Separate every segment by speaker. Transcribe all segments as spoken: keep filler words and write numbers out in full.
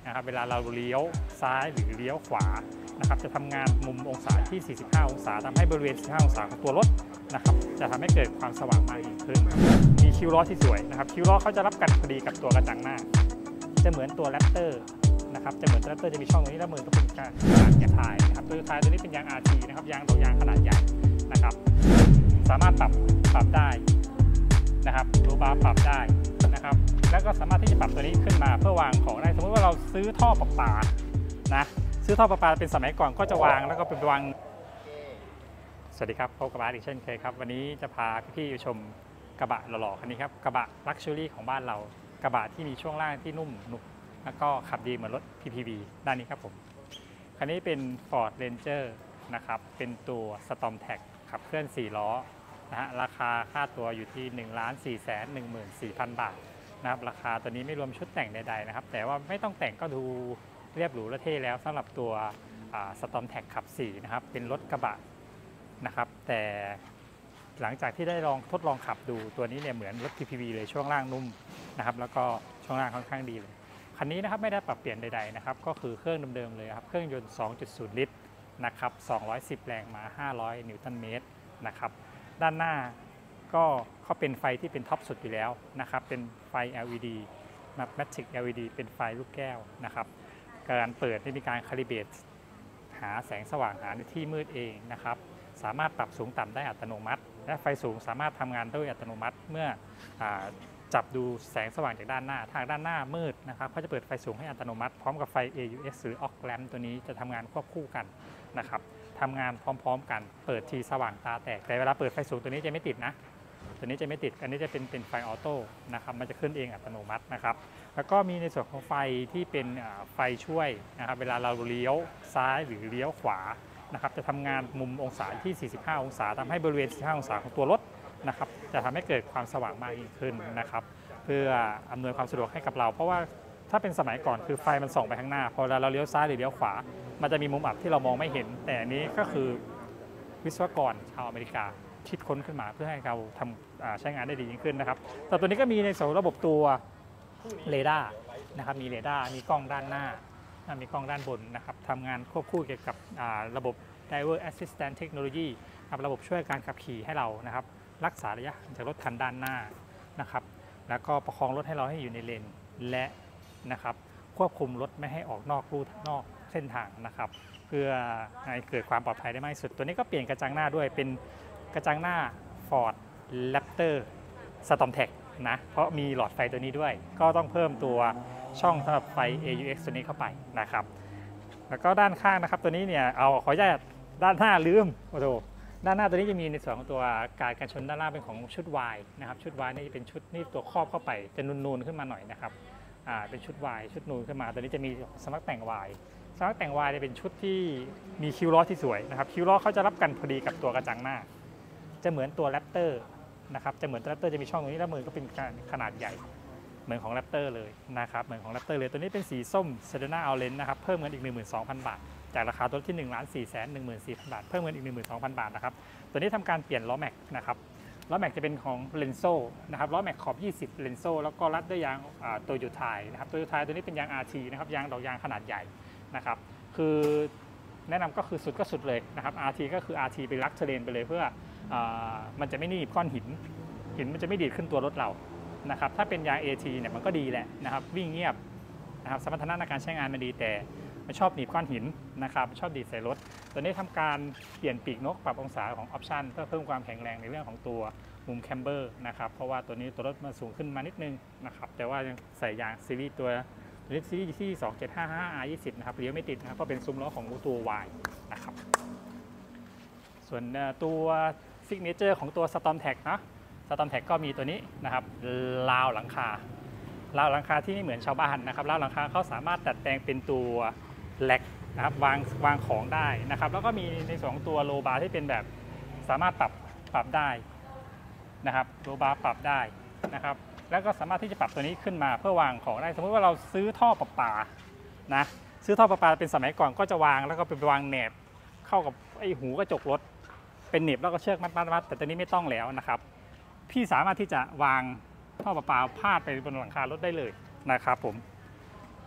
Speaker 1: นะครับเวลาเราเลี้ยวซ้ายหรือเลี้ยวขวานะครับจะทำงานมุมองศาที่ สี่สิบห้า องศาทำให้บริเวณ สี่สิบห้า องศาของตัวรถนะครับจะทำให้เกิดความสว่างมากยิ่งขึ้นมีคิ้วล้อที่สวยนะครับคิ้วล้อเขาจะรับกันพอดีกับตัวกระจังหน้าจะเหมือนตัวแรปเตอร์นะครับจะเหมือนตัวแรปเตอร์จะมีช่องตรงนี้แล้วมือก็เป็นการแกะทายนะครับตัวท้ายตัวนี้เป็นยาง อาร์ ที นะครับยางดอกยางขนาดใหญ่นะครับสามารถปรับปรับได้นะครับตัวบาร์ปรับได้นะครับแล้วก็สามารถที่จะปรับตัวนี้ขึ้นมาเพื่อวางของได้สมมติว่าเราซื้อท่อประปานะซื้อท่อประปาเป็นสมัยก่อนก็จะวางแล้วก็เป็นวางสวัสดีครับพบกับอาร์ตอีกเช่นเคยครับวันนี้จะพาพี่ๆไปชมกระบะหล่อๆคันนี้ครับกระบะลักชัวรี่ของบ้านเรากระบะที่มีช่วงล่างที่นุ่มหนุบแล้วก็ขับดีเหมือนรถ พี พี วี ด้านนี้ครับผมคันนี้เป็น Ford Ranger นะครับเป็นตัว StormTech ขับเคลื่อนสี่ล้อนะฮะราคาค่าตัวอยู่ที่ หนึ่งล้าน สี่แสนหนึ่งหมื่นสี่พัน บาทนะครับราคาตัวนี้ไม่รวมชุดแต่งใดๆนะครับแต่ว่าไม่ต้องแต่งก็ดูเรียบหรูและเท่แล้วสำหรับตัว StormTech ขับสี่นะครับเป็นรถกระบะนะครับแต่หลังจากที่ได้ลองทดลองขับดูตัวนี้เนี่ยเหมือนรถ พี พี วี เลยช่วงล่างนุ่มนะครับแล้วก็ช่วงล่างค่อนข้างดีเลยคันนี้นะครับไม่ได้ปรับเปลี่ยนใดๆนะครับก็คือเครื่องเดิมๆเลยครับเครื่องยนต์ สองจุดศูนย์ ลิตรนะครับสองร้อยสิบแรงม้าห้าร้อยนิวตันเมตรนะครับด้านหน้าก็เขาเป็นไฟที่เป็นท็อปสุดอยู่แล้วนะครับเป็นไฟ แอล อี ดี Matic แอล อี ดี เป็นไฟลูกแก้วนะครับการเปิดได้มีการคาลิเบรตหาแสงสว่างหาในที่มืดเองนะครับสามารถปรับสูงต่ำได้อัตโนมัติและไฟสูงสามารถทำงานด้วยอัตโนมัติเมื่อจับดูแสงสว่างจากด้านหน้าทางด้านหน้ามืดนะครับเขาจะเปิดไฟสูงให้อัตโนมัติพร้อมกับไฟ เอ ยู เอส หรือ Arc Lamp ตัวนี้จะทำงานควบคู่กันนะครับทำงานพร้อมๆกันเปิดทีสว่างตาแตกแต่เวลาเปิดไฟสูงตัวนี้จะไม่ติดนะตัวนี้จะไม่ติดอันนี้จะเป็นเป็นไฟออโต้นะครับมันจะขึ้นเองอัตโนมัตินะครับแล้วก็มีในส่วนของไฟที่เป็นไฟช่วยนะครับเวลาเราเลี้ยวซ้ายหรือเลี้ยวขวานะครับจะทำงานมุมองศาที่ สี่สิบห้า องศาทำให้บริเวณ สี่สิบห้า องศาของตัวรถนะครับจะทำให้เกิดความสว่างมากยิ่งขึ้นนะครับเพื่ออำนวยความสะดวกให้กับเราเพราะว่าถ้าเป็นสมัยก่อนคือไฟมันส่องไปข้างหน้าพอเราเลี้ยวซ้ายหรือเลี้ยวขวามันจะมีมุมอับที่เรามองไม่เห็นแต่อันนี้ก็คือวิศวกรชาวอเมริกาคิดค้นขึ้นมาเพื่อให้เราทำใช้งานได้ดียิ่งขึ้นนะครับแต่ตัวนี้ก็มีในส่วนระบบตัวเรดาร์นะครับมีเรดาร์มีกล้องด้านหน้ามีกล้องด้านบนนะครับทำงานควบคู่เกี่ยวกับระบบ Driver Assistant Technology ครับระบบช่วยการขับขี่ให้เรานะครับรักษาระยะจากรถคันด้านหน้านะครับแล้วก็ประคองรถให้เราให้อยู่ในเลนและนะครับควบคุมรถไม่ให้ออกนอกรูนอกเส้นทางนะครับเพื่อให้เกิดความปลอดภัยได้มากที่สุดตัวนี้ก็เปลี่ยนกระจังหน้าด้วยเป็นกระจังหน้า Ford Raptor StormTech นะเพราะมีหลอดไฟตัวนี้ด้วยก็ต้องเพิ่มตัวช่องสำหรับไฟ เอ ยู เอ็กซ์ ตัวนี้เข้าไปนะครับแล้วก็ด้านข้างนะครับตัวนี้เนี่ยเอาขออนุญาตด้านหน้าลืมโอ้โหด้านหน้าตัวนี้จะมีในส่วนของตัวการกันชนด้านล่างเป็นของชุด Y นะครับชุด Y นี่เป็นชุดนี่ตัวครอบเข้าไปจะนูนๆขึ้นมาหน่อยนะครับอ่าเป็นชุด Y ชุดนูนขึ้นมาตัวนี้จะมีสมัครแต่ง Y สมัครแต่ง Y เนี่ยเป็นชุดที่มีคิ้วล้อที่สวยนะครับคิ้วล้อเขาจะรับกันพอดีกับตัวกระจังหน้าจะเหมือนตัว Raptor นะครับจะเหมือนตัว Raptor จะมีช่องตรงนี้แล้วมือก็เป็นขนาดใหญ่เหมือนของ Raptor เลยนะครับเหมือนของ Raptor เลยตัวนี้เป็นสีส้ม Sedona Orange นะครับเพิ่มเงินอีก หนึ่งหมื่นสองพัน บาทจากราคาตัวที่ หนึ่งล้าน สี่แสนหนึ่งหมื่นสี่พัน บาทเพิ่มเงินอีก หนึ่งหมื่นสองพัน บาทนะครับตัวนี้ทำการเปลี่ยนล้อแม็กนะครับล้อแม็กจะเป็นของ Lenso นะครับล้อแม็กขอบยี่สิบ Lenso แล้วก็รัดด้วยยางโตโยต้านะครับโตโยต้าตัวนี้เป็นยาง อาร์ ที นะครับยางดอกยางขนาดใหญ่นะครับคือแนะนำก็คือสุดก็สุดเลยนะครับ อาร์ ที ก็คือ อาร์ ที ไปลักเทเลนไปเลยเพื่อมันจะไม่หนีบก้อนหินหินมันจะไม่ดีดขึ้นตัวรถเรานะครับถ้าเป็นยาง เอ ที เนี่ยมันก็ดีแหละนะครับวิ่งเงียบนะครับสมรรถนะในการใช้งานมันดีแต่ไม่ชอบหนีบก้อนหินนะครับชอบดีดใส่รถตัวนี้ทำการเปลี่ยนปีกนกปรับองศาของออปชันเพื่อเพิ่มความแข็งแรงในเรื่องของตัวมุมแคมเบอร์นะครับเพราะว่าตัวนี้ตัวรถมันสูงขึ้นมานิดนึงนะครับแต่ว่ายังใส่ยางซีรีส์ตัวตัวนี้ซีรีส์ที่ สองเจ็ดห้าห้า อาร์ ยี่สิบ นะครับเลี้ยวไม่ติดนะครับก็เป็นซุ้มล้อของตัว Y นะครับส่วนตัวซิกเนเจอร์ของตัว StormTech นะ StormTech ก็มีตัวนี้นะครับราวหลังคาราวหลังคาที่ไม่เหมือนชาวบ้านนะครับราวหลังคาเขาสามารถดัดแปลงเป็นตัวแล็กนะครับวางวางของได้นะครับแล้วก็มีในส่วนของตัวโลบาร์ที่เป็นแบบสามารถปรับปรับได้นะครับโลบาร์ปรับได้นะครับแล้วก็สามารถที่จะปรับตัวนี้ขึ้นมาเพื่อวางของได้สมมติว่าเราซื้อท่อประปานะซื้อท่อประปาเป็นสมัยก่อนก็จะวางแล้วก็เป็นวางแหนบเข้ากับไอ้หูกระจกรถเป็นเหน็บแล้วก็เชือกมัดมัดแต่ตอนนี้ไม่ต้องแล้วนะครับพี่สามารถที่จะวางท่อประปาพาดไปบนหลังคารถได้เลยนะครับผม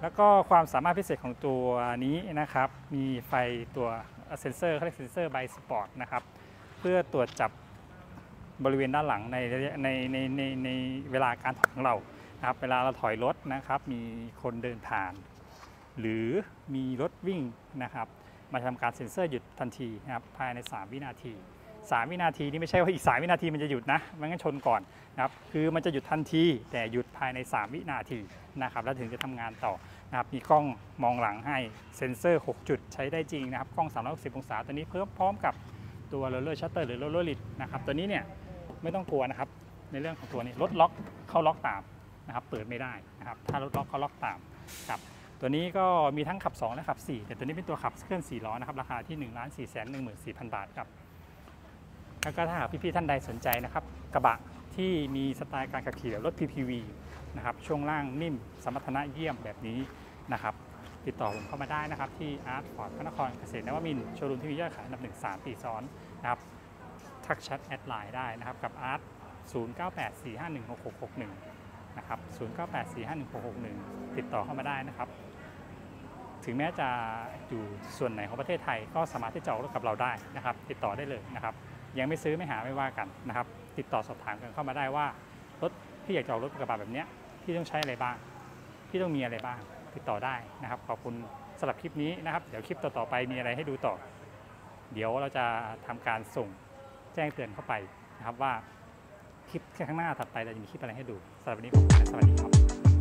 Speaker 1: แล้วก็ความสามารถพิเศษของตัวนี้นะครับมีไฟตัวเซนเซอร์เขาเรียกเซนเซอร์ไบสปอร์ตนะครับเพื่อตรวจจับบริเวณด้านหลังในในในในในเวลาการถอยของเรานะครับเวลาเราถอยรถนะครับมีคนเดินผ่านหรือมีรถวิ่งนะครับมาทำการเซ็นเซอร์หยุดทันทีนะครับภายในสามวินาทีสามวินาทีนี่ไม่ใช่ว่าอีกสามวินาทีมันจะหยุดนะมันงั้นชนก่อนนะครับคือมันจะหยุดทันทีแต่หยุดภายในสามวินาทีนะครับแล้วถึงจะทำงานต่อนะครับมีกล้องมองหลังให้เซ็นเซอร์หกจุดใช้ได้จริงนะครับกล้องสามร้อยหกสิบองศาตัวนี้เพิ่มพร้อมกับตัวโรลเลอร์ชัตเตอร์หรือโรลเลอร์ลิดนะครับตัวนี้เนี่ยไม่ต้องกลัวนะครับในเรื่องของตัวนี้รถล็อกเข้าล็อกตามนะครับเปิดไม่ได้นะครับถ้ารถล็อกเขาล็อกตามครับตัวนี้ก็มีทั้งขับสองและขับสี่แต่ตัวนี้เป็นตัวขับเคลื่อนสี่ล้อนะครับราคาที่ หนึ่งล้านสี่แสนหนึ่งหมื่นสี่พัน บาทครับแล้วก็ถ้าหากพี่ๆท่านใดสนใจนะครับกระบะที่มีสไตล์การขับขี่แบบรถ พี พี วี นะครับช่วงล่างนิ่มสมรรถนะเยี่ยมแบบนี้นะครับติดต่อผมเข้ามาได้นะครับที่อาร์ตฟอร์ดพระนครเกษตรนวมินทร์โชว์รูมที่มียอดขายอันดับหนึ่ง สาม ปีซ้อนนะครับทักแชทแอดไลน์ได้นะครับกับอาร์ตศูนย์ เก้า แปด สี่ ห้า หนึ่ง หก หก หก หนึ่งนะครับศูนย์ เก้า แปด สี่ ห้า หนึ่ง หก หก หนึ่งติดต่อเข้ามาได้นะครับถึงแม้จะอยู่ส่วนไหนของประเทศไทยก็สามารถที่จะออกรถกับเราได้นะครับติดต่อได้เลยนะครับยังไม่ซื้อไม่หาไม่ว่ากันนะครับติดต่อสอบถามกันเข้ามาได้ว่ารถที่อยากจะออกรถกระบะแบบนี้ที่ต้องใช้อะไรบ้างที่ต้องมีอะไรบ้างติดต่อได้นะครับขอบคุณสำหรับคลิปนี้นะครับเดี๋ยวคลิปต่อๆไปมีอะไรให้ดูต่อเดี๋ยวเราจะทำการส่งแจ้งเตือนเข้าไปนะครับว่าคลิปข้างหน้าถัดไปเราจะมีคลิปอะไรให้ดูสำหรับวันนี้ขอบคุณและสวัสดีครับ